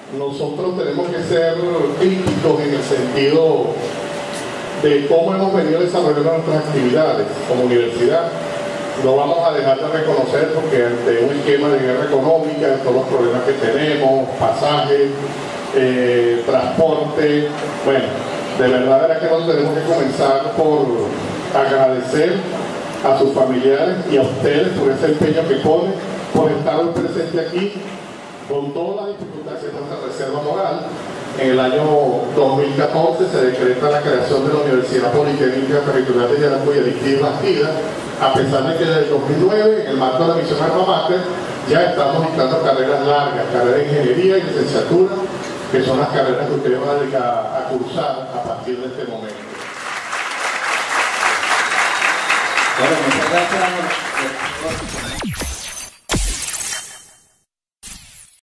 nosotros tenemos que ser críticos en el sentido de cómo hemos venido desarrollando nuestras actividades como universidad. No vamos a dejar de reconocer, porque ante un esquema de guerra económica, todos los problemas que tenemos, pasajes, transporte, bueno, de verdad que nosotros tenemos que comenzar por agradecer a sus familiares y a ustedes por ese empeño que ponen, por estar presente aquí, con todas las dificultades de nuestra reserva moral. En el año 2014 se decreta la creación de la Universidad Politécnica Territorial de Yaracuy, Arequipa y Bastida, a pesar de que desde el 2009, en el marco de la misión Alma Mater, ya estamos dictando carreras largas, carreras de ingeniería y licenciatura, que son las carreras que ustedes van a cursar a partir de este momento. Bueno, muchas gracias.